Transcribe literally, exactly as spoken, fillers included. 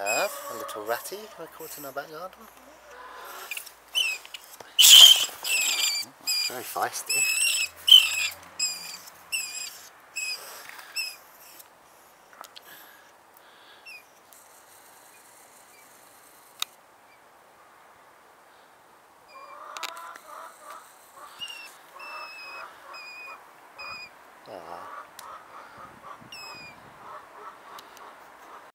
have a little ratty we caught in our back garden. Very feisty.